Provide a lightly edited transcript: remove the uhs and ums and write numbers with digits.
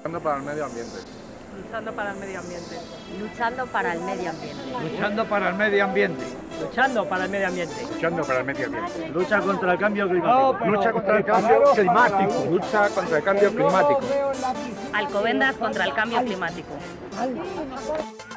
Luchando para el medio ambiente. Luchando para el medio ambiente. Luchando para el medio ambiente. Luchando para el medio ambiente. Luchando para el medio ambiente. Luchando para el medio ambiente. Lucha contra el cambio climático. Lucha contra el cambio climático. Lucha contra el cambio climático. Alcobendas contra el cambio climático.